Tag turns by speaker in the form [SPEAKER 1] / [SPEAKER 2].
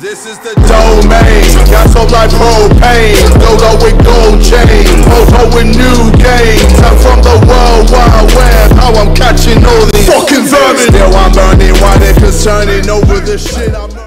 [SPEAKER 1] This is the domain, gas up like propane, load up with gold chain, photo with new games. I'm from the world wide web, how I'm catching all these fucking vermin. Still I'm burning, why they're concerning over the shit I'm